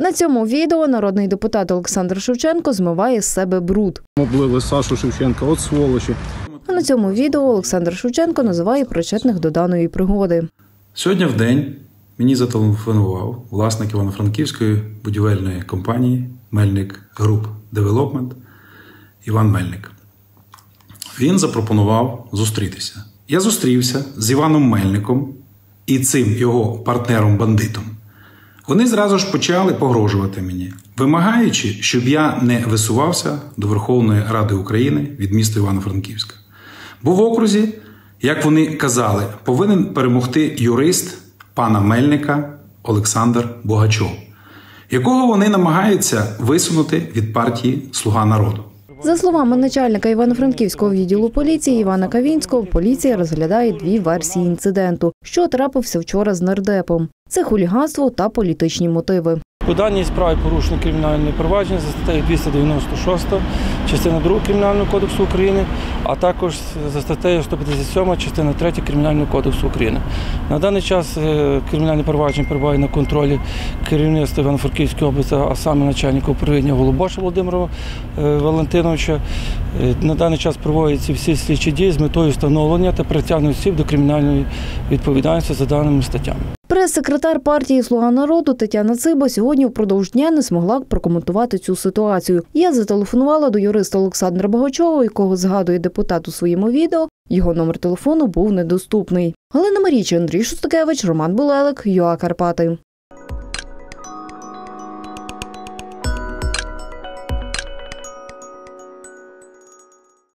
На цьому відео народний депутат Олександр Шевченко змиває з себе бруд. Облили Сашу Шевченка, от сволочі. А на цьому відео Олександр Шевченко називає причетних до даної пригоди. Сьогодні в день мені зателефонував власник Івано-Франківської будівельної компанії «Мельник Груп Девелопмент» Іван Мельник. Він запропонував зустрітися. Я зустрівся з Іваном Мельником і цим його партнером-бандитом. Вони зразу ж почали погрожувати мені, вимагаючи, щоб я не висувався до Верховної Ради України від міста Івано-Франківська. Бо в окрузі, як вони казали, повинен перемогти юрист пана Мельника Олександр Богачов, якого вони намагаються висунути від партії «Слуга народу». За словами начальника Івано-Франківського відділу поліції Івана Кавінського, поліція розглядає дві версії інциденту, що трапився вчора з нардепом. Це хуліганство та політичні мотиви. У даній справі порушено кримінальне провадження за статтею 296, частина 2 Кримінального кодексу України, а також за статтею 157, частина 3 Кримінального кодексу України. На даний час кримінальне провадження перебуває на контролі керівництва Івано-Франківської області, а саме начальника управління Голубоша Володимира Валентиновича. На даний час проводяться всі слідчі дії з метою встановлення та притягнення осіб до кримінальної відповідальності за даними статтями. Прес-секретар партії «Слуга народу» Тетяна Циба сьогодні впродовж дня не змогла прокоментувати цю ситуацію. Я зателефонувала до юриста Олександра Богачова, якого згадує депутат у своєму відео. Його номер телефону був недоступний. Галина Маріча, Андрій Шостакевич, Роман Булелик, ЮА Карпати.